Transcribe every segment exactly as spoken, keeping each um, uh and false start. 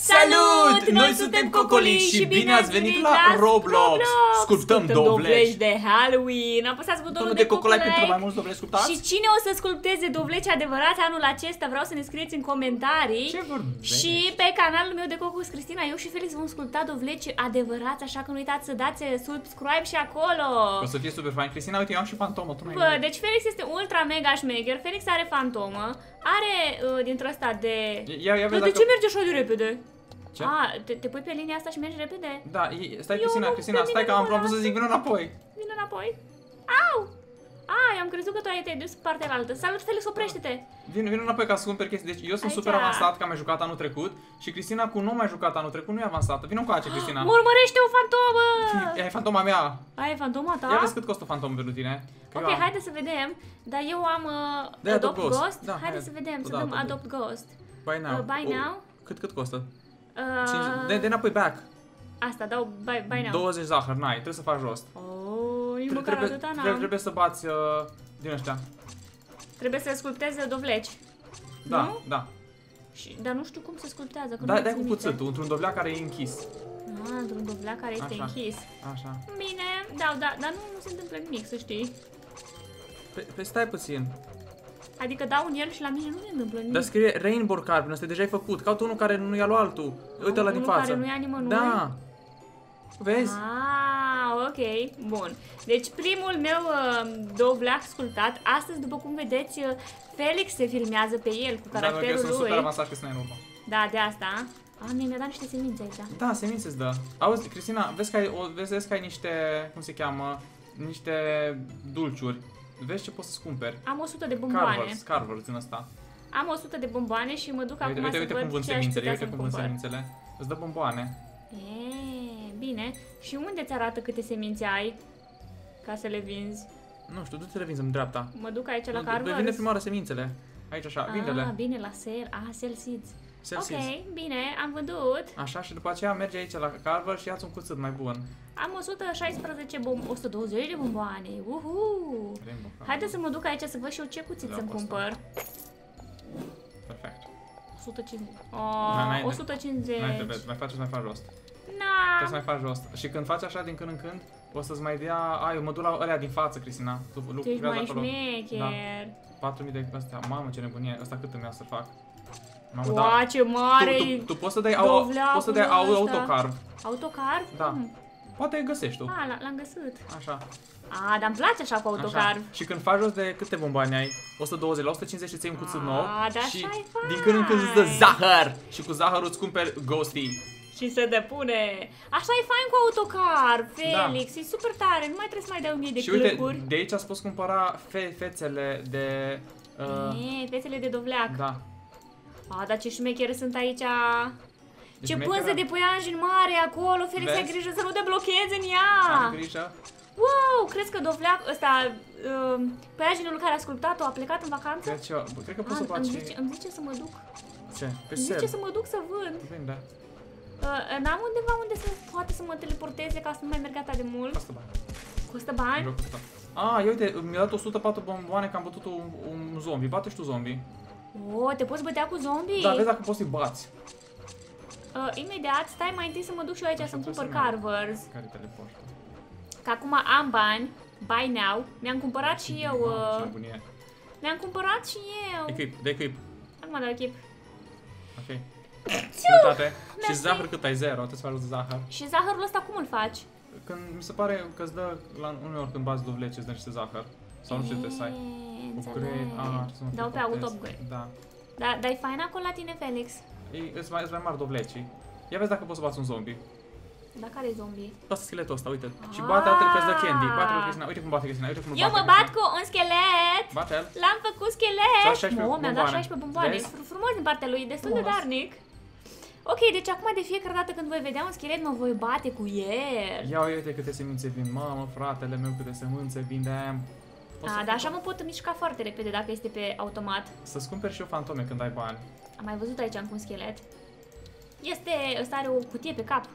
Salut! Noi suntem Cocolic și bine ați venit la Roblox! Sculptăm dovleci de Halloween! Apăsați butonul de de Cocolic pentru mai mulți dovleci sculptați. Și cine o să sculpteze dovleci adevărați anul acesta? Vreau să ne scrieți în comentarii. Ce vorbești? Și pe canalul meu de Cocos Cristina, eu și Felix vom sculpta dovleci adevărați, așa că nu uitați să dați subscribe și acolo. O să fie super fain. Cristina, uite, eu am și fantomă, tu nu ai. Bă, deci Felix este ultra mega șmecher. Felix are fantomă. Are uh, dintre ăsta de... Ia, ia, de dacă... ce merge așa de repede? Ce? A, te, te pui pe linia asta și mergi repede? Da, stai Cristina, Cristina, stai că am vrut să zic, vină înapoi. Vină înapoi. Au! A, am crezut că tu ai te-ai dus pe partea altă. Salut, Felix, oprește-te! Vin, vin înapoi ca să cumperi chestii. Deci eu sunt Aici. super avansat, că am mai jucat anul trecut. Și Cristina, cu nu mai jucat anul trecut, nu e avansată. Vino cu aceea, Cristina. Mă urmărește o fantomă! E fantoma mea. Aia e fantoma ta? Ia vezi cât costă fantomă pentru tine. Că Ok, eu am. haide să vedem. Dar eu am uh, De Adopt Adopt Ghost. Ghost. Da, haide hai, să vedem, să odată, dăm doi. Adopt Ghost. Buy now. Uh, buy Oh, now. Cât, cât costă? Uh, De, de înapoi back. Asta, dau buy, buy now. douăzeci zahăr, n-ai, trebuie să faci rost. Oh, nici măcar Trebuie, atâta trebuie, n-am. trebuie să bați uh, din ăștia. Trebuie să sculpteze dovleci. Da, Nu? da. Și, dar nu știu cum se sculptează. că Da, nu dai țin cu minte. cuțitul, într-un dovleac care e închis. Ah, într-un dovleac care este Așa. închis. Așa. Bine, da, da, dar nu, nu se întâmplă nimic, să știi. Pe, pe stai puțin. Adică dau în el și la mine nu se întâmplă nimic. Dar scrie Rainbow Carbon, ăsta deja ai făcut. Caută unul care nu ia lui altul. Uite ăla din Unul față. care nu ia nimănui? Da. Vezi? Ah, ok, bun. Deci primul meu uh, dovleac sculptat. Astăzi, după cum vedeți, uh, Felix se filmează pe el cu Da, eu caracterul sunt lui. super avansat că sunt în urmă. Da, de asta. Ah, mie mi-a dat niște semințe aici. Da, semințe îți dă. Auzi, Cristina, vezi că ai, o, vezi, vezi că ai niște, cum se cheamă, niște dulciuri. Vezi ce poți să-ți cumperi. Am o sută de bomboane. Carvers, Carvers din ăsta. Am o sută de bomboane și mă duc Uite, acum uite, să uite văd cum vând ce aș semințele, putea uite să-mi cum vând cumpăr. semințele. Îți dă bomboane. E, bine. Și unde ți arată câte semințe ai ca să le vinzi? Nu știu, du-te le vinzi în dreapta. Mă duc aici la Nu, Carvers. vinde prima oară semințele. Aici așa, Ah, vinde-le. bine, la sale. Ah, sell seeds. Sell Ok, seeds. bine, am vândut. Așa, și după aceea mergi aici la Carver și ia-ți un cuțit mai bun. Am o sută șaisprezece bom o sută douăzeci de bomboane. Uhu! Rainbow Carver. Haideți să mă duc aici să văd și eu ce cuțit Da, să-mi pe asta. cumpăr. Perfect. o sută cincizeci. Da, n-ai- Oh, o sută cincizeci. Mai trebuie, mai faci, mai faci rost. Trebuie Na. să mai faci rost. Și când faci așa din când în când, o să-ți mai dea... Ai, eu mă duc la alea din față, Cristina. Tu Tu ești lucrează mai acolo. șmecher. Da. patru mii de astea. Mamă, ce nebunie. Asta cât îmi ia să fac? Mamă, Ua, ce mare tu, tu, tu poți să dai, au, dovleacul poți să dai au, ăsta. autocarv. Autocar? Da. Hmm. Poate îi găsești tu. Ah, l-am găsit. Așa. Ah, dar îmi place așa cu autocar. Așa. Și când faci rost de câte bomboane ai? o sută douăzeci, la o sută cincizeci îți iei un cuțit Ah, nou. dar Și așa-i din când în când îți dă fain. zahăr. Și cu zahărul îți cumperi Ghosty. Și se depune. Așa e fain cu autocar, Felix. Da. E super tare. Nu mai trebuie să mai dai o mie de Și uite, clăcuri. de aici îți poți cumpăra fe fețele de... Uh, E, fețele de dovleac. da. A, dar ce șmechere sunt aici. Deci Ce șmecheră. pânze de păianjen mare acolo. Felix, ai Vezi? grijă să nu te blochezi în Am ea. grijă. Wow, crezi că dovleac ăsta, uh, păianjenul care a sculptat-o a plecat în vacanță? Cred, că, cred că poți să Ah, îmi, faci... zice, îmi zice să mă duc. Ce? Pe Îmi zice sel. să mă duc să vând. Vinde. Uh, n-am undeva unde să poate să mă teleporteze ca să nu mai merg atât de mult. Asta bani. Costă bani? Locul ăsta. Ah, ia uite, mi-a dat o sută patru bomboane că am bătut un, un zombie. Bate și tu zombie. Oh, te poți bătea cu zombie? Da, vezi dacă poți să-i bați. Uh, imediat, stai mai întâi să mă duc și eu aici Așa, să-mi trebuie cumpăr să merg. carvers. Care teleportă? Că acum am bani, buy now. Mi-am cumpărat și eu, Mamă, ce uh, nebunie. mi-am cumpărat și eu. Equip, de equip. Acum dau echip. Ok. Sănătate. Și Mersi. zahăr cât ai? Zero. Trebuie să faci rost de zahăr. Și zahărul ăsta cum îl faci? Când mi se pare că îți dă, la uneori când bați dovleci, îți dă niște zahăr. Sau nu știu ce trebuie să ai. E, Upgrade, ah, înțeleg. trebuie să mă Dau pe teleportez. auto upgrade. Da. Da, dar e fain acolo la tine, Felix? Ei, îți mai, îți mai mari dovlecii. Ia vezi dacă poți să bați un zombie. Dar care e zombie? Lasă scheletul ăsta, uite. Și Ah. bate altele că îți dă candy. Bate-l Cristina. Uite cum bate Cristina. Uite cum îl Eu bate mă bat Cristina. cu un schelet! Bate-l. L-am făcut schelet! Ți-a șaisprezece Mă, mi-a dat bomboane. șaisprezece bomboane. Vezi? Fr- Frumos din partea lui, destul de Frumos. darnic. Ok, deci acum de fiecare dată când voi vedea un schelet, mă voi bate cu el. Ia uite câte semințe vin. Mamă, fratele meu, câte semințe vin de aia. O să A, dar așa mă pot mișca foarte repede dacă este pe automat. Să-ți cumperi și eu fantome când ai bani. Am mai văzut aici încă un schelet. Este, ăsta are o cutie pe cap.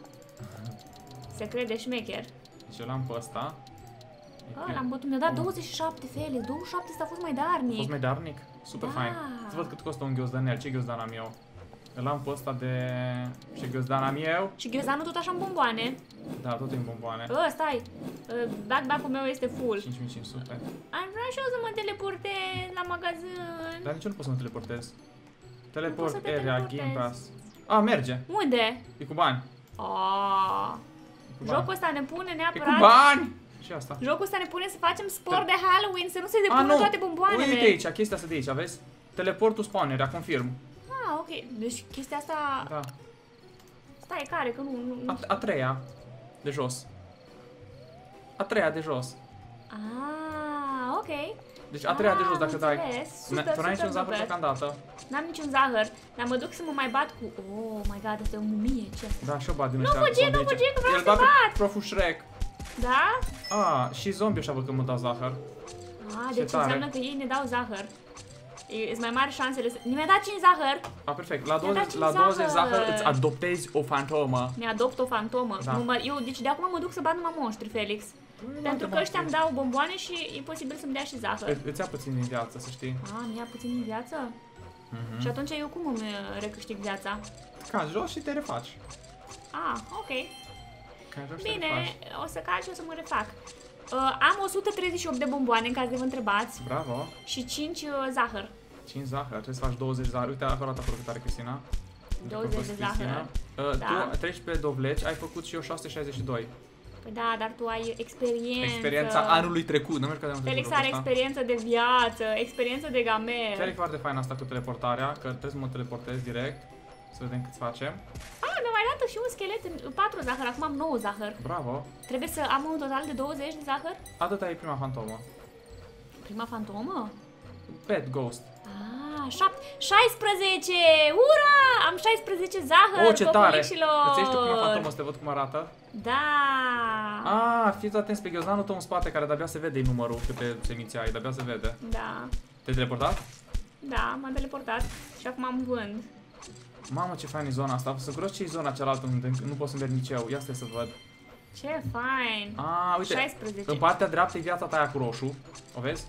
Se crede șmecher. Deci eu l-am pe ăsta. Ah, l-am bătut, mi-a dat douăzeci și șapte, Felix. douăzeci și șapte ăsta a fost mai A darnic. fost mai darnic? Super Da. fain. Să văd cât costă un ghiozdanel. Ce ghiozdan am eu? Îl am pe ăsta de... și găzdan am eu. Și ghiozdanul tot așa în bomboane. Da, tot în bomboane. Ă, stai. Backpack-ul meu este full. cinci mii cinci sute. Aș vrea și eu să mă teleportez la magazin. Dar nici eu nu pot să mă teleportez. Nu Teleport poți să te area, teleportezi. Game Pass. A, merge. Unde? E cu bani. Oh. E cu bani. Jocul ăsta ne pune E cu neapărat... bani! Și asta. Jocul ăsta ne pune să facem spor de Halloween, să nu se A, depună nu! toate bomboanele. Uite aici, chestia asta de aici, vezi? Teleportul spawnerea, confirm. Ah, ok. Deci chestia asta... Da. Stai, care? Că nu... nu, nu... A, a treia. De jos. A treia de jos. Ah, ok. Deci a treia de jos Ah, dacă am dai. înțeles. Ne- Super, Tu n-ai niciun super, zahăr super. deocamdată. N-am niciun zahăr, dar mă duc să mă mai bat cu... Oh my god, asta e o mumie, ce asta? Da, și-o bat din Nu ăștia fugi, zombie nu aici. fugi, că vreau El să bat pe bat. Proful Shrek. Da? Ah, și zombie așa văd că mă dau zahăr. Ah, Ce deci tare. înseamnă că ei ne dau zahăr. Sunt mai mari șansele să... Mi-a dat cinci zahăr! Ah, perfect. La Mi-a dat douăzeci, cinci la douăzeci zahăr. zahăr îți adoptezi o fantomă. Mi-adopt o fantomă. Da. Nu mă, eu, deci de acum mă duc să bat numai monștri, Felix. Pentru că ăștia îmi dau bomboane și e posibil să-mi dea și zahăr. Î- Îți ia puțin din viață, să știi. Ah, mi-a puțin din viață? Mhm. Și atunci eu cum îmi uh, recâștig viața? Cazi jos și te refaci. Ah, ok. Cazi jos și te Bine, refaci. o să calc și o să mă refac. Uh, am o sută treizeci și opt de bomboane, în caz de vă întrebați, Bravo. și cinci uh, zahăr. cinci zahăr, trebuie să faci douăzeci zahăr. Uite, acolo arată foarte tare, Cristina. Uite, douăzeci propus de Cristina. zahăr. Uh, Da. Tu treci pe dovleci, ai făcut și eu șase sute șaizeci și doi. Păi da, dar tu ai experiență. Experiența anului trecut, nu mergi că de anul trecut. Felix are ăsta. experiență de viață, experiență de gamer. Chiar e foarte fain asta cu teleportarea, că trebuie să mă teleportez direct. Să vedem cât facem. Ah, mi-a mai dat și un schelet în patru zahăr, acum am nouă zahăr. Bravo. Trebuie să am un total de douăzeci de zahăr? Atâta e prima fantomă. Prima fantomă? Pet Ghost. Ah, șap- șaisprezece! Ura! Am șaisprezece zahăr, Oh, ce tare! copulișilor! Îți iei tu prima fantomă să te văd cum arată? Da! Ah, fiți atenți pe ghiozdanul tău în spate, care de-abia se vede numărul câte semințe ai, de-abia se vede. Da, Te-ai teleportat? da, m-am teleportat și acum am vând. Mamă, ce fain e zona asta. Sunt curios ce e zona cealaltă unde nu pot să merg nici eu. Ia stai să văd. Ce fain! Ah, uite. șaisprezece. În partea dreaptă e viața ta aia cu roșu. O vezi?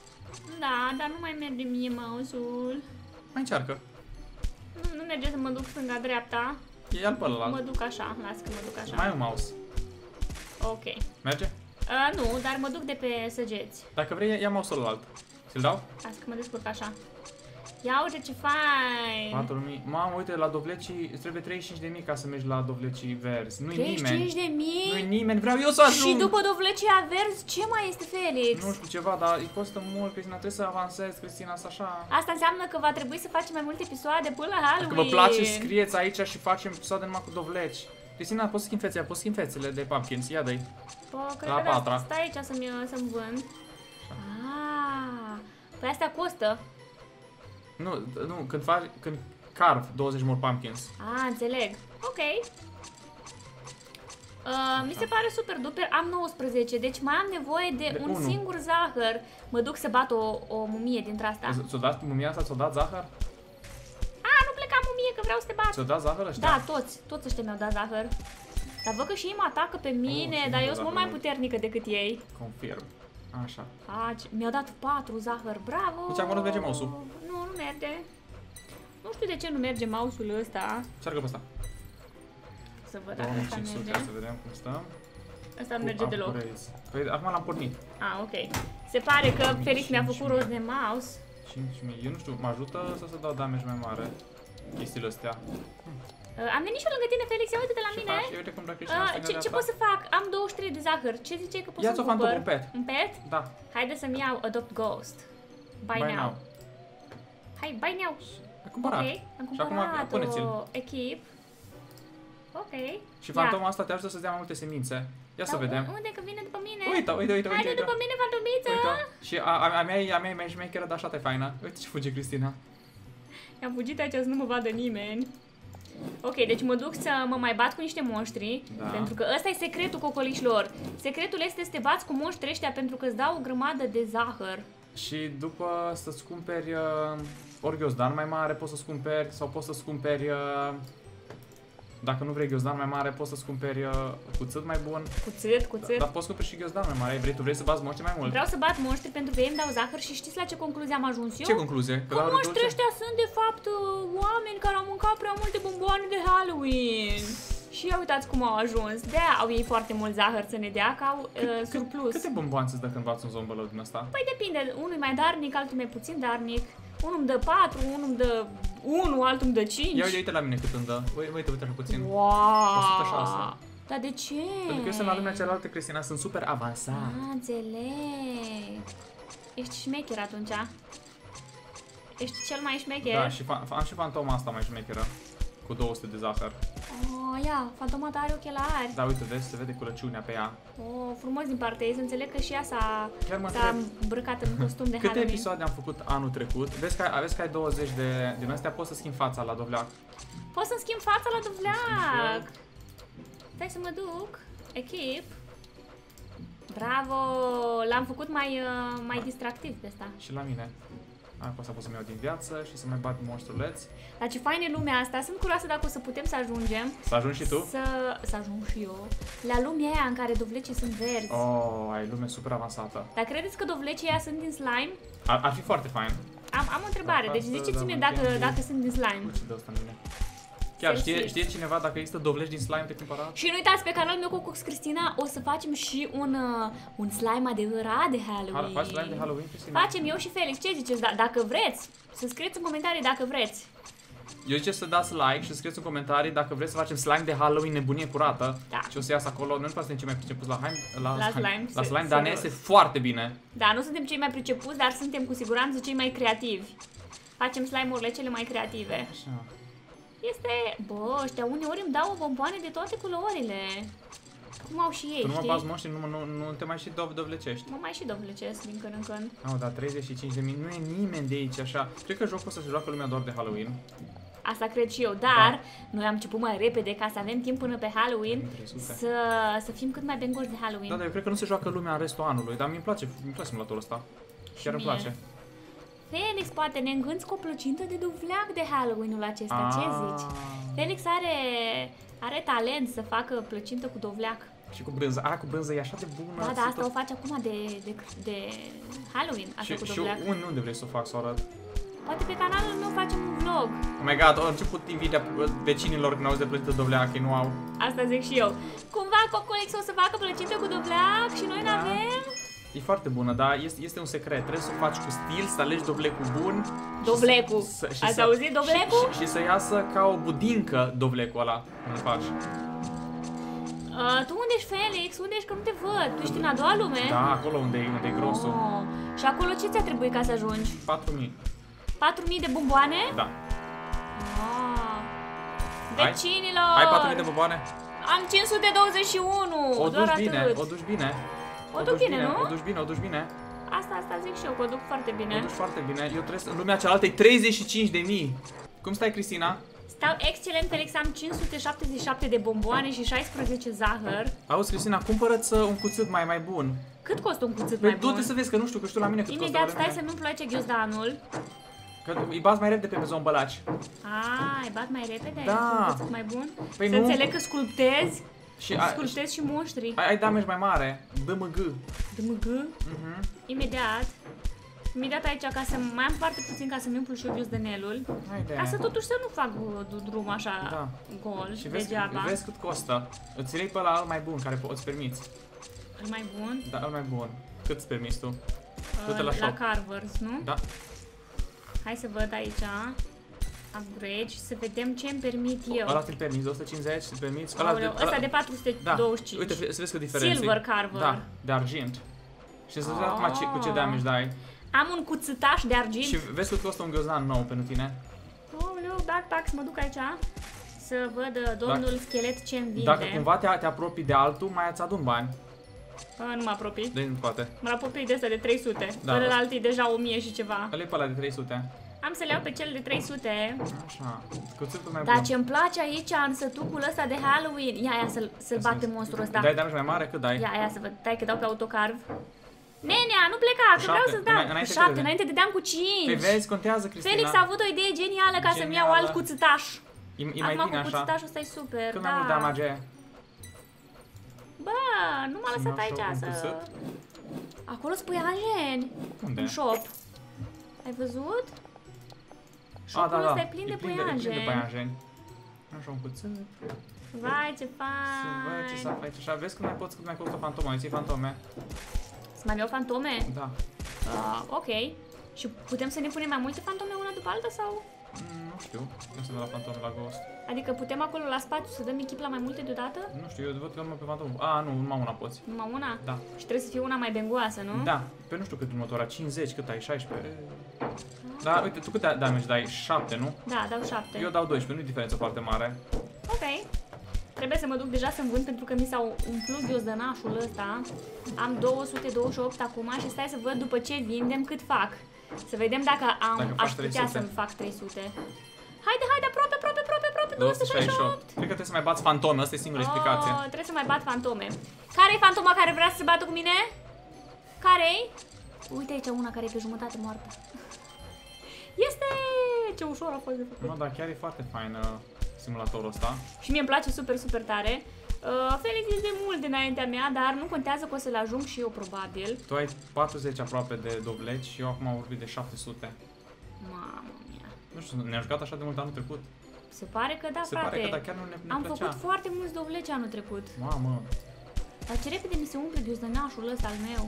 Da, dar nu mai merge mie mouse-ul. Mai încearcă. Nu, nu merge să mă duc stânga-dreapta. E al pe Mă ălalt. duc așa, las că mă duc așa. Mai ai un mouse. Ok. Merge? Uh, nu, dar mă duc de pe săgeți. Dacă vrei, ia mouse-ul ălalt. Ți-l dau? Las că mă descurc așa. Ia uite ce fain! patru mii. Mamă, uite, la dovlecii îți trebuie treizeci și cinci de mii ca să mergi la dovlecii verzi. Nu-i treizeci și cinci nimeni. de mii? Nu-i nimeni. Vreau eu să ajung. Și după dovlecea verzi, ce mai este, Felix? Nu știu ceva, dar îi costă mult, Cristina. Trebuie să avansezi, Cristina, să așa. Asta înseamnă că va trebui să facem mai multe episoade până la Halloween. Dacă vă place, scrieți aici și facem episoade numai cu dovleci. Cristina, poți să schimbi fețele, poți să schimbi fețele de pumpkins. Ia dă-i. Pă, cred La că da, patra. stai aici să-mi să-mi vând. Ah, păi astea costă. Nu, nu, când faci, când carve douăzeci more pumpkins. Ah, înțeleg. Ok. Uh, mi se pare super duper, am nouăsprezece, deci mai am nevoie de, De un unu. singur zahăr. Mă duc să bat o, o mumie dintre asta. Ți-o dat mumia asta, ți-o dat zahăr? Ah, nu pleca mumie, că vreau să te bat. Ți-o dat zahăr ăștia? Da, toți, toți ăștia mi-au dat zahăr. Dar văd că și ei mă atacă pe mine, și dar mi-au eu dat sunt mult zahăr mai puternică decât ei. Confirm. Așa. Ah, ce- mi-au dat patru zahăr, bravo! Deci acum nu merge mouse-ul. Nu, nu merge. Nu știu de ce nu merge mouse-ul ăsta. Cearcă pe ăsta. Să văd dacă ăsta două mii cinci sute, merge. să vedem cum stăm. Ăsta nu Cu merge deloc. upgrades. Păi acum l-am pornit. Ah, ok. Se pare că două mii Felix mi-a cinci făcut mii. rost de mouse. cinci mii. Eu nu știu, mă ajută să se dau damage mai mare. Chestiile astea. Uh, am venit și eu lângă tine, Felix, ia uite de la Ce mine. faci? Eu uite cum dacă ești Uh, în ce, stânga ce de pot asta. să fac? Am douăzeci și trei de zahăr. Ce zice că pot Ia-ți să o fantomă, cumpăr? un pet. Un pet? Da. Haide să-mi iau Adopt Ghost. Buy, Buy now. now. Hai, buy now. Ai cumpărat. Ok, am Și acum cumpărat pune-ți-l. o echip. Ok. Și fantoma asta te ajută să-ți dea mai multe semințe. Ia să Dar vedem. Unde că vine după mine? Uite, uite, uite, Haide uite. după mine, fantomiță! Uite. Și a, a, a mea e a mea e matchmaker, dar așa te faină. Uite ce fuge Cristina. Am fugit aici să nu mă vadă nimeni. Ok, deci mă duc să mă mai bat cu niște monștri, Da. pentru că ăsta e secretul cocolișilor. Secretul este să te bați cu monștri ăștia pentru că îți dau o grămadă de zahăr. Și după să-ți cumperi uh, ori ghiozdan mai mare, poți să-ți cumperi, sau poți să-ți cumperi uh, Dacă nu vrei ghiozdan mai mare, poți să-ți cumperi uh, cuțit mai bun. Cuțit, cuțit. Dar poți cumperi și ghiozdan mai mare. Vrei, tu vrei să bați monștri mai mult? Vreau să bat monștri pentru că ei îmi dau zahăr și știți la ce concluzie am ajuns eu? Ce concluzie? Că monștrii ăștia sunt de fapt oameni care au mâncat prea multe bomboane de Halloween. Și ia uitați cum au ajuns. De-aia au ei foarte mult zahăr să ne dea, că au uh, surplus. Câte bomboane îți dă când bați un zombălău din ăsta? Păi depinde, unul e mai darnic, altul mai puțin darnic. Unul îmi dă patru, unul îmi dă unu, altul îmi dă cinci. Ia uite, uite la mine cât îmi dă. Uite, uite, uite așa puțin. Wow! o sută șase. Dar de ce? Pentru că eu sunt la lumea cealaltă, Cristina, sunt super avansat. Ah, înțeleg. Ești șmecher atunci. Ești cel mai șmecher. Da, și am și fantoma asta mai șmecheră. Cu două sute de zahăr. Oh, ia, fantomata are ochelari. Da, uite, vezi, se vede culăciunea pe ea. Oh, frumos din partea ei, să înțeleg că și ea s-a întreb... îmbrăcat în costum de Câte Halloween. Câte episoade am făcut anul trecut? Vezi că, ai, vezi că ai douăzeci de din astea, poți să schimbi fața la dovleac. Poți să-mi schimb fața la dovleac. Stai să mă duc. Echip. Bravo! L-am făcut mai, mai distractiv pe asta. Și la mine. Acum să pot să-mi iau din viață și să mai bat monstruleți. Dar ce fain e lumea asta, sunt curioasă dacă o să putem să ajungem. Să ajungi și tu? Să, să ajung și eu. La lumea aia în care dovlecii sunt verzi. Oh, ai lume super avansată. Dar credeți că dovlecii aia sunt din slime? Ar, ar fi foarte fain. Am, am o întrebare, Da, deci asta, ziceți-mi da, dacă, mă dacă sunt din slime. Ce dă asta în mine? Chiar știe, știe cineva dacă există dovleci din slime pe cumpărat? Și nu uitați, pe canalul meu Cocux Cristina o să facem și un, uh, un slime adevărat de Halloween. Faci slime de Halloween, Cristina? Facem eu și Felix, ce ziceți? Da, dacă vreți, să scrieți în comentarii dacă vreți. Eu zice să dați like și să scrieți în comentarii dacă vreți să facem slime de Halloween nebunie curată. Da. Și o să iasă acolo, nu suntem cei mai pricepuți la, la, La slime, la se- slime, dar ne serios. iese foarte bine. Da, nu suntem cei mai pricepuți, dar suntem cu siguranță cei mai creativi. Facem slime-urile cele mai creative. Așa. Este... Bă, ăștia uneori îmi dau bomboane de toate culorile. Cum au și ei, Tu nu mă știi? bați moștri, nu, nu, nu te mai și dov dovlecești. Mă mai și dovlecesc din când în când. Au, dar treizeci și cinci de mii, nu e nimeni de aici așa. Cred că jocul ăsta se joacă lumea doar de Halloween. Asta cred și eu, dar da. Noi am început mai repede ca să avem timp până pe Halloween trei sute. să, să fim cât mai bengoși de Halloween. Da, dar eu cred că nu se joacă lumea în restul anului, dar mi-mi place, mi place simulatorul ăsta. Chiar îmi mie. place. Felix, poate ne îngânți cu o plăcintă de dovleac de Halloween-ul acesta, ce Ah. zici? Felix are, are talent să facă plăcintă cu dovleac. Și cu brânză. A, cu brânză e așa de bună. Da, da, asta super- o face acum de, de, de Halloween, asta Și, cu și dovleac. unde, unde vrei să o fac, să o arăt? Poate pe canalul meu facem un vlog. Oh my god, au început invidia vecinilor când auzi de plăcită dovleac, ei nu au. Asta zic și eu. Cumva Coculex o să facă plăcintă cu dovleac și noi Da. n-avem? E foarte bună, dar este, este un secret. Trebuie să o faci cu stil, să alegi dovlecul bun. și Dovlecul. să- și Ați să- auzit, dovlecul? Și, și, și să iasă ca o budincă dovlecul ăla când îl faci. Uh, tu unde ești, Felix? Unde ești? Că nu te văd. Tu ești în a doua lume? Da, acolo unde e, unde e grosul. Oh. Și acolo ce ți-a trebuit ca să ajungi? patru mii. patru mii de bomboane? Da. Ah. Ai? Vecinilor! Ai patru mii de bomboane? Am cinci sute douăzeci și unu! O Doar duci bine, atât. o duci bine. O duc bine, nu? O duci bine, o duci bine. Asta, asta zic și eu, că o duc foarte O bine. duci foarte bine. Eu trebuie să, în lumea cealaltă e treizeci și cinci de mii. Cum stai, Cristina? Stau excelent, Felix, am cinci sute șaptezeci și șapte de bomboane și șaisprezece zahăr. Auzi, Cristina, cumpără-ți un cuțit mai mai bun. Cât costă un cuțit Păi mai bun? du-te să vezi, că nu știu, că știu la mine cât Imediat, costă. stai să nu-mi place ghiozdanul. Că îi bați mai repede pe zombălaci. Ah, ai bat mai repede? Da. Un cuțit mai bun? Păi să nu. înțeleg că sculptezi, Și ai, sculptezi și monștri. ai, ai damage mai mare. D M G. D M G? Mhm. Imediat. Imediat aici, ca să mai am foarte puțin ca să-mi umplu și eu ghiozdanelul. Hai de Ca să totuși să nu fac uh, drum așa Da. gol Și vezi, degeaba. vezi cât costă. Îți iei pe ăla al mai bun, care po- îți permiți. Îl mai bun? Da, al mai bun. Cât îți permiți tu? Du-te la Uh, la shop. Carvers, nu? Da. Hai să văd aici. Upgrade și să vedem ce îmi permit eu. Ăla ți-l permiți, o sută cincizeci, ți-l permiți. Ăla Aoleu, ăsta de patru sute douăzeci și Da. cinci. Uite, să vezi că diferență. Silver Carver. Da, de argint. Și să vezi acum ce, cu ce Oh. damage dai. Am un cuțitaș de argint. Și vezi cât costă un ghiozdan nou pentru tine. Aoleu, backpacks, mă duc aici. Să văd uh, domnul Dacă- schelet ce îmi vinde. Dacă cumva te, te apropii de altul, mai îți adun bani. Uh, nu mă apropii. Deci nu poate. Mă apropii de ăsta de trei sute. Da. Până la alții deja o mie și ceva. Ăla e pe ăla de trei sute. Am să le iau pe cel de trei sute. Așa. Cuțitul mai Dar bun. ce-mi place aici în sătucul ăsta de Halloween. Ia, ia să-l să Ia să bat pe vezi. monstrul ăsta. Dai damage mai mare? Cât dai? Ia, ia să văd. Dai că dau pe autocarv. Nenea, nu pleca, că vreau șapte. să dau. Înainte- Cu înainte șapte, cât înainte dădeam cu Păi cinci. vezi, contează, Cristina. Felix a avut o idee genială ca să-mi iau Genială. alt cuțitaș. E, e mai Acum bine cu așa. cuțitașul ăsta e super, Cât da. mai mult damage. Bă, nu m-a lăsat Să-mi iau aici și eu un să... cuțit. Acolo sunt păianjeni. Unde? În shop. Ai văzut? A, Shopul da, da. ăsta e plin de e plin de, e plin de păianjeni. păianjeni. Așa un cuțit. Vai, ce Să văd ce fain. să fac aici. Așa, vezi că mai poți cât mai costă fantoma. Îți iei fantome? Să mai iau fantome? Da. Uh, ok. Și putem să ne punem mai multe fantome una după alta sau? Mm, nu știu. Nu sunt de la fantome la Ghost. Adică putem acolo la spațiu să dăm echip la mai multe deodată? Nu știu, eu văd că numai pe fantomă. A, nu, numai una poți. Numai una? Da. Și trebuie să fie una mai bengoasă, nu? Da. Pe nu știu cât următoarea. cincizeci, cât ai? șaisprezece? Da, uite, tu câte damage dai? șapte, nu? Da, dau șapte. Eu dau doisprezece, nu e diferență foarte mare. Ok. Trebuie să mă duc deja să-mi vând pentru că mi s-au umplut ghiozdănașul ăsta. Am două sute douăzeci și opt acum și stai să văd după ce vindem cât fac. Să vedem dacă am, Dacă aș faci putea trei sute. să-mi fac trei sute. Haide, haide, aproape, aproape, aproape, aproape, două sute șaizeci și opt. Cred că trebuie să mai bați fantome, asta e singura explicație. Oh, trebuie să mai bat fantome. Care-i fantoma care vrea să se bată cu mine? Care-i? Uite aici una care e pe jumătate moartă. Este! Ce ușor a fost de făcut. Nu, dar chiar e foarte fain uh, simulatorul ăsta. Și mie îmi place super, super tare. Uh, Felix e de mult dinaintea mea, dar nu contează că o să-l ajung și eu probabil. Tu ai patruzeci aproape de dovleci și eu acum am vorbit de șapte sute. Mamă mia. Nu știu, ne-am jucat așa de mult anul trecut. Se pare că da, Se frate. pare că da, chiar nu ne, ne Am plăcea. făcut foarte mulți dovleci anul trecut. Mamă, Dar ce repede mi se umple ghiozdănașul ăsta al meu.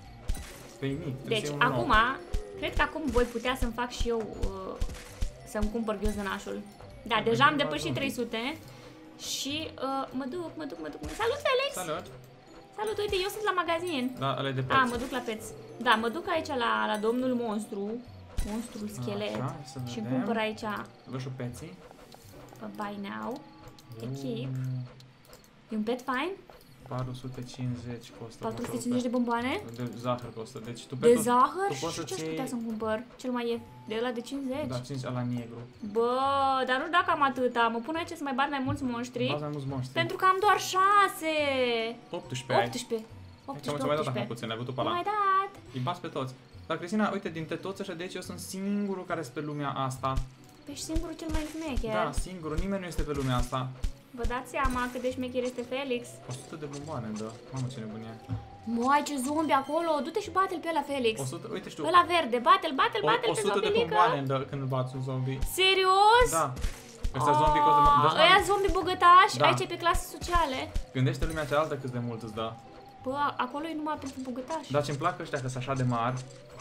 pe nimic. trebuie Deci, să iei unul acum, nou. cred că acum voi putea să-mi fac și eu, uh, să-mi cumpăr ghiozdănașul. Da, Am deja am venit la depășit zombie. trei sute și uh, mă duc, mă duc, mă duc. Salut, Felix! Salut! Salut, uite, eu sunt la magazin. Da, ale de A, preț. mă duc la peț. Da, mă duc aici la, la domnul monstru, monstrul schelet. Așa, să Și vedem. cumpăr aici Vă șupeții. pe Buy Now. Echip. Mm, E un pet fine? patru sute cincizeci costă. patru sute mă cincizeci de bomboane? rog. De zahăr costă. Deci tu De pentru- zahăr? tu poți Și ce aș să-ți putea iei- să-mi cumpăr? Cel mai e de ăla de cincizeci? Da, cinci la negru. Bă, dar nu dacă am atâta. Mă pun aici să mai bat mai mulți monștri. Baza mai mulți monștri. Pentru că am doar șase. optsprezece ai. optsprezece. Ți-am optsprezece, mai dat acum optsprezece. puțin, ai văzut pe Nu ăla. mai dat. Îi bați pe toți. Dar Cristina, uite, dintre toți ăștia de aici, eu sunt singurul care este pe lumea asta. Păi și singurul cel mai șmecher. Da, singurul, nimeni nu este pe lumea asta. Vă dați seama cât de șmecher este Felix? o sută de bomboane, da. Mamă, ce nebunie. Moi, ce zombie acolo! Du-te și bate-l pe ăla, Felix! o sută, uite, știu, Ăla verde, bate-l, bate-l, o, bate-l o pe sută de zombilică! bomboane dă, când bați un zombie. Serios? Da. Ăsta zombie costă... Oh, dă-ți ăia mai- zombie bogătași, Da. aici e pe clase sociale. Gândește lumea cealaltă cât de mult îți dă. Bă, acolo e numai pentru bogătași. Dar ce-mi plac ăștia că sunt așa de mari.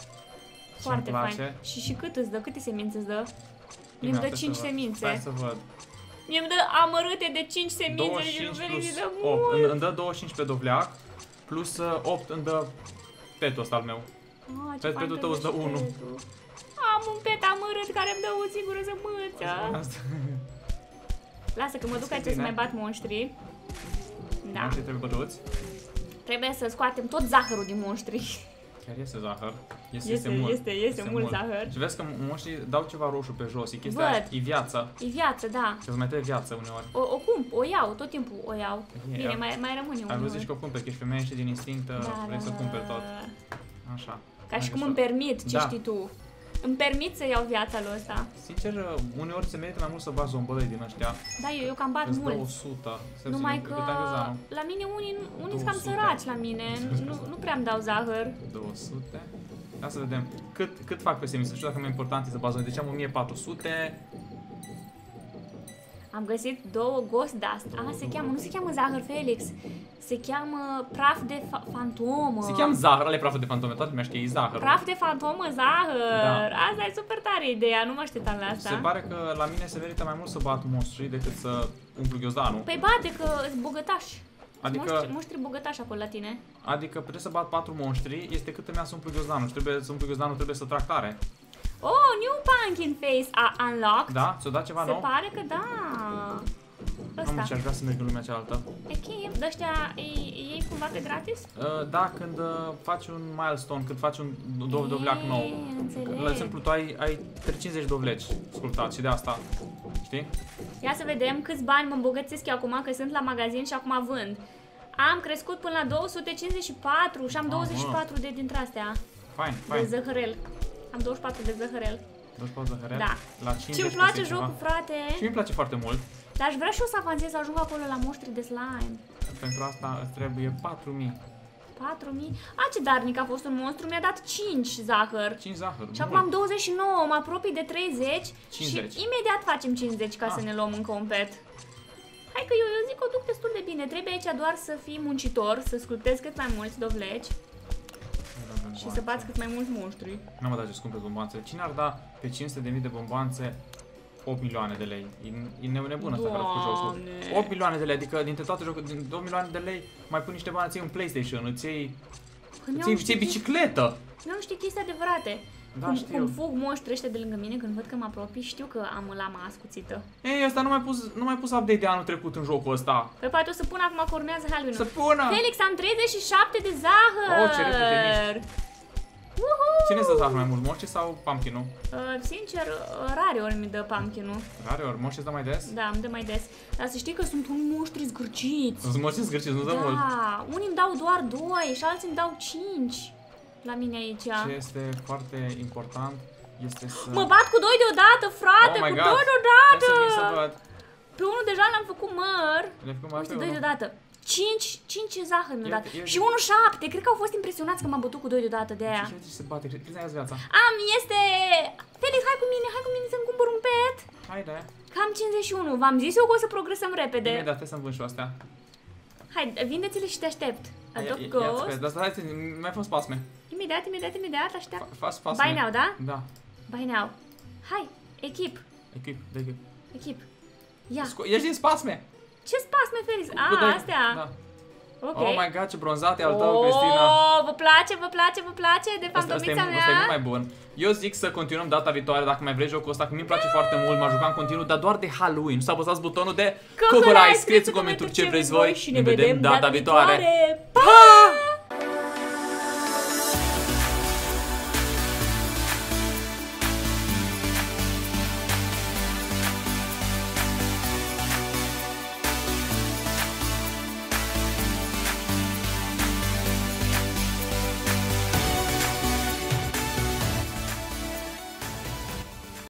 Foarte Ce-mi place. fain. Și, și cât îți dă? Câte semințe îți dă? Mie îmi Imediat dă să cinci văd. semințe. Stai să văd. Mie îmi dă amărâte de cinci semințe douăzeci și și cinci Felix plus îi dă opt. mult. Îmi, îmi dă douăzeci și cinci pe dovleac. Plus uh, opt îmi dă petul ăsta al meu. Ah, ce Pe- fain petul că tău îmi îți dă dă și unu. petul. Am un pet amărât care îmi dă o singură sămânță. Asta. Lasă că mă duc Asta e aici să bine. mai bat monștri. Da. Monștrii trebuie bătuți. Trebuie să scoatem tot zahărul din monștri. Chiar este zahăr. Este, Este, mult. este, este mult zahăr. Și vezi că monștrii dau ceva roșu pe jos. E chestia Văd. aia, e viață. E viață, da. Că îți mai trebuie viață uneori. O, o cum? O iau, tot timpul o iau. E, Bine, am- mai, mai rămâne Ai unul. văzut și că o cumperi, că ești femeie și din instinct Da, vrei da, să da, cumperi da, tot. da. Așa. Ca și Hai cum că îmi să- permit, ce Da. știi tu. Îmi permit să iau viața lui ăsta. Sincer, uneori se merită mai mult să bați zombălăi din ăștia. Da, eu, eu cam bat Îți dă mult. o sută. Să Numai zic, că cât ai văzut, nu? la mine unii, unii sunt cam două sute. săraci la mine. Nu, nu prea îmi dau zahăr. două sute. Ia să vedem. Cât, cât fac pe semințe? Nu știu dacă mai important e să bați. Deci am o mie patru sute. Am găsit două Ghost Dust. Ah, se cheamă, nu se cheamă zahăr, Felix. Se cheamă praf de fa fantomă. Se cheamă zahăr, ăla e praful de fantomă. Toată lumea știe, e zahăr. Praf de fantomă, zahăr. Da. Asta e super tare ideea, nu mă așteptam la asta. Se pare că la mine se merită mai mult să bat monștri decât să umplu ghiozdanul. Păi bate că îți bogătași. Adică, Monștri, monștri bogătași acolo la tine. adică trebuie să bat patru monștri, este cât îmi ia să umplu ghiozdanul. Și trebuie să umplu ghiozdanul, trebuie să trag tare. Oh, new pumpkin face a unlocked. Da? Ți-o dat ceva Se nou? pare că da. Am Ăsta. ce aș vrea să merg în lumea cealaltă. Echip, de-ăștia îi iei cumva pe gratis? Uh, Da, când uh, faci un milestone, când faci un do dovleac nou. Ei, înțeleg. La exemplu, tu ai, ai cincizeci dovleci scurtați și de asta, știi? Ia să vedem câți bani mă îmbogățesc eu acum, că sunt la magazin și acum vând. Am crescut până la două sute cincizeci și patru și am Mamă. douăzeci și patru de dintre astea Fain, de fain. zăhărel. Am douăzeci și patru de zăhărel. douăzeci și patru zahăret. Da. La cincizeci. Ce-mi place ceva. jocul, frate. Și mi-mi place foarte mult. Dar aș vrea și eu să avansez, să ajung acolo la monștri de slime. Pentru asta îți trebuie patru mii. patru mii? A, ce darnic a fost un monstru, mi-a dat cinci zahăr. cinci zahăr. Și acum am douăzeci și nouă, mă apropii de treizeci. cincizeci. Și imediat facem cincizeci ca Ah. să ne luăm în complet. Hai că eu, eu zic că o duc destul de bine. Trebuie aici doar să fii muncitor, să sculptezi cât mai mulți dovleci și să bați cât mai mulți monștri. N-am dat ce scumpe bombanțe. Cine ar da pe cinci sute de mii de bombanțe opt milioane de lei? E, e nebună asta care a făcut jocul. Doamne. opt milioane de lei, adică dintre toate jocurile, din două milioane de lei mai pun niște bani, îți iei un PlayStation, îți iei, Când îți eu iei, am îți iei știut- bicicletă. Nu știi chestii adevărate. Da, cum, știu. cum fug monștri ăștia de lângă mine când văd că mă apropii, știu că am lama ascuțită. Ei, ăsta nu mai pus, nu mai pus update de anul trecut în jocul ăsta. Păi poate o să pun acum că urmează Să Halloween-ul. pună! Felix, am treizeci și șapte de zahăr! Oh, ce repede miști. Uhu! Cine să zahăr mai mult, Moști sau Pumpkin-ul? Uh, sincer, uh, rare ori mi dă pumpkin-ul. Rare ori, Moști îți dă mai des? Da, îmi dă mai des. Dar să știi că sunt un monștri zgârciți. Îți Moști zgârciți, nu dă mult. Da, unii îmi dau doar doi și alții îmi dau cinci. La mine aici. Ce este foarte important este să... Mă bat cu doi deodată, frate, Oh my cu God. doi deodată! Hai să vin să văd. Pe unul deja l-am făcut măr. Le făcut mai Uite, pe doi unul. deodată. cinci, cinci zahăr mi-a Ia- dat. ia- Și unul șapte. Cred că au fost impresionați că m-am bătut cu doi deodată de aia. Ce ce se bate? Crezi că viața? Am, este... Felix, hai cu mine, hai cu mine să-mi cumpăr un pet. Haide. Cam cincizeci și unu. V-am zis eu că o să progresăm repede. Imediat, hai să-mi vând și astea. Hai, vindeți-le și te aștept. Adopt Ia- ia- Ghost. ia-ți pe- Dar stai, mai fost pasme. Imediat, imediat, imediat, aștept. Fa- Faci pasme. Buy now, da? Da. Buy now. Hai, echip, Echip, de echip. echip. Ia. Sco- Ieși din spasme! Ce spasme, Felix? Cu A, doi- astea. Da. Ok. Oh my god, ce bronzat e al tău, Cristina. Oh, vă place, vă place, vă place de Asta, asta, e, fantomița mu- asta e mult mea? mai bun. Eu zic să continuăm data viitoare dacă mai vrei jocul ăsta, că mi-mi place foarte mult, m-a jucat în continuu, dar doar de Halloween. Nu să apăsați butonul de Coccolai, Coccolai, scrieți în comentarii ce vreți voi și ne vedem data viitoare. Pa!